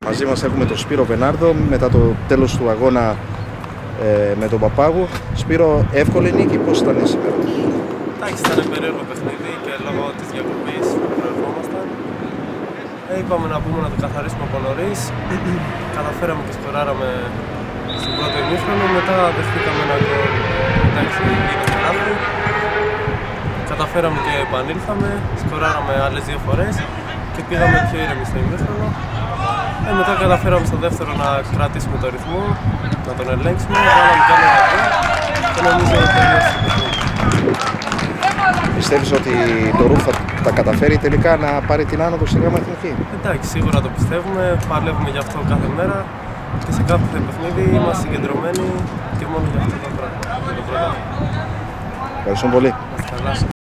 Μαζί μας έχουμε τον Σπύρο Βενάρδο μετά το τέλος του αγώνα με τον Παπάγου. Σπύρο, εύκολη νίκη, πώς ήταν σήμερα? Εντάξει, ήταν περίεργο παιχνίδι και λόγω της διακοπής που προερχόμασταν είπαμε να πούμε να το καθαρίσουμε από νωρίς. Καταφέραμε και σκοράραμε στον πρώτο ημίχρονο, μετά δεχτήκαμε ένα γκολ. Εντάξει, γίνονται λάθη. Καταφέραμε και επανήλθαμε, σκοράραμε άλλες 2 φορές και πήγαμε πιο ήρεμοι στο ημίχρονο. Μετά καταφέραμε στο δεύτερο να κρατήσουμε το ρυθμό, να τον ελέγξουμε, βάλαμε κι άλλο ένα και νομίζω ότι τελειώσει το παιχνίδι. Πιστεύεις ότι το Ρουφ θα τα καταφέρει τελικά να πάρει την άνοδο στη ΓΑΜΑ Εθνική? Εντάξει, σίγουρα το πιστεύουμε, παλεύουμε γι' αυτό κάθε μέρα και σε κάθε παιχνίδι είμαστε συγκεντρωμένοι και μόνο γι' αυτό το πράγμα. Ευχαριστώ πολύ.